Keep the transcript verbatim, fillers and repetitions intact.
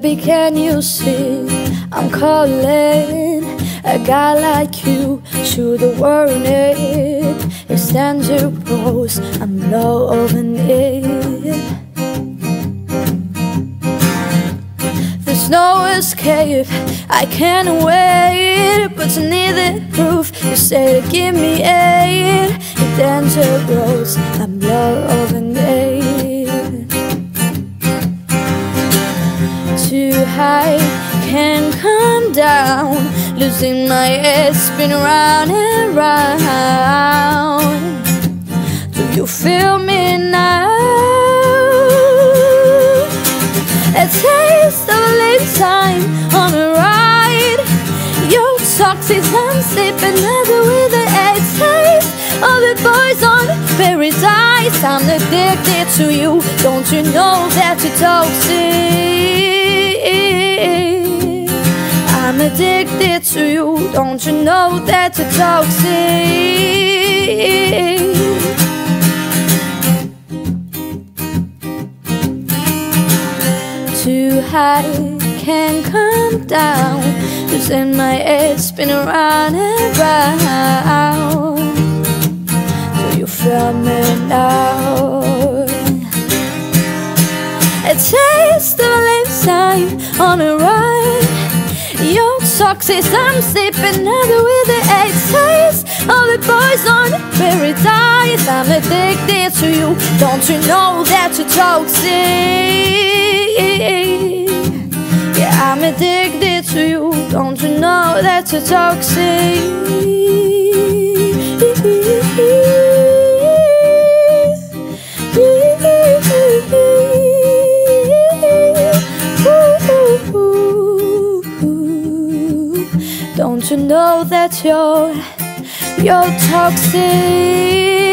Baby, can you see I'm calling? A guy like you should've worn it. It stands your pose, I'm loving it. There's no escape, I can't wait. But you need the proof, you say to give me eight. It stands your pose, I'm loving it. Too high, can't come down. Losing my head, spin round and round. Do you feel me now? A taste of a lifetime on a ride. Your toxic sunset, another with the a taste of the poison paradise. I'm addicted to you, don't you know that you're toxic? I'm addicted to you, don't you know that you're toxic? Too high, can't come down. Losing my head, spin around and round. Do you feel me now? A taste of a lifetime on a ride. Your toxic, I'm sipping another with the a taste of the poison paradise. I'm addicted to you, don't you know that you're toxic? Yeah, I'm addicted to you, don't you know that you're toxic? Don't you know that you're, you're toxic?